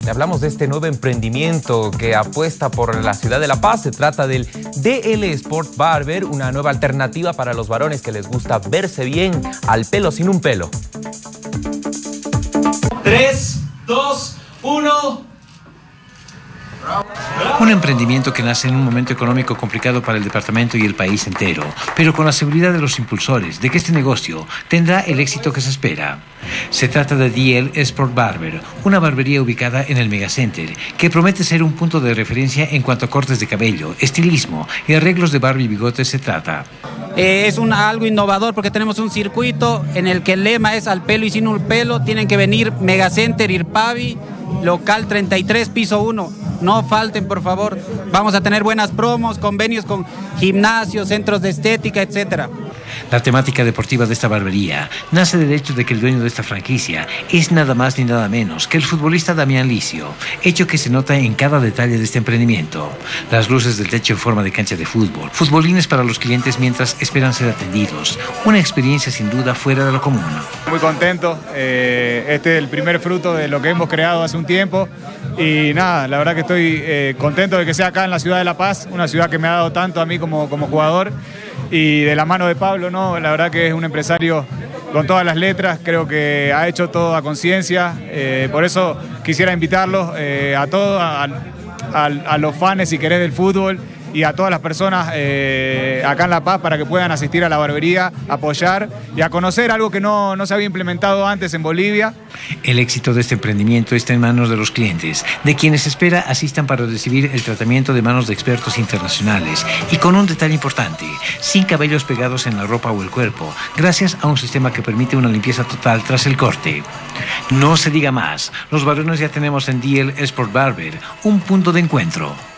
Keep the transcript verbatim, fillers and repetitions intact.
Le hablamos de este nuevo emprendimiento que apuesta por la ciudad de La Paz. Se trata del D L Sport Barber, una nueva alternativa para los varones que les gusta verse bien al pelo sin un pelo. tres, dos, uno... Un emprendimiento que nace en un momento económico complicado para el departamento y el país entero, pero con la seguridad de los impulsores de que este negocio tendrá el éxito que se espera. Se trata de D L Sport Barber, una barbería ubicada en el Megacenter, que promete ser un punto de referencia en cuanto a cortes de cabello, estilismo y arreglos de barba y bigote se trata. Eh, es un, algo innovador porque tenemos un circuito en el que el lema es al pelo y sin un pelo. Tienen que venir Megacenter, Irpavi, local treinta y tres, piso uno. No falten, por favor. Vamos a tener buenas promos, convenios con gimnasios, centros de estética, etcétera. La temática deportiva de esta barbería nace del hecho de que el dueño de esta franquicia es nada más ni nada menos que el futbolista Damián Licio, hecho que se nota en cada detalle de este emprendimiento. Las luces del techo en forma de cancha de fútbol, futbolines para los clientes mientras esperan ser atendidos. Una experiencia sin duda fuera de lo común. Muy contento, eh, este es el primer fruto de lo que hemos creado hace un tiempo y nada, la verdad que estoy eh, contento de que sea acá en la ciudad de La Paz, una ciudad que me ha dado tanto a mí como, como jugador. Y de la mano de Pablo, ¿no? La verdad que es un empresario con todas las letras, creo que ha hecho todo a conciencia, eh, por eso quisiera invitarlos eh, a todos, a, a, a los fans, si querés, del fútbol y a todas las personas eh, acá en La Paz para que puedan asistir a la barbería, apoyar y a conocer algo que no, no se había implementado antes en Bolivia. El éxito de este emprendimiento está en manos de los clientes, de quienes espera asistan para recibir el tratamiento de manos de expertos internacionales y con un detalle importante, sin cabellos pegados en la ropa o el cuerpo, gracias a un sistema que permite una limpieza total tras el corte. No se diga más, los varones ya tenemos en D L Sport Barber un punto de encuentro.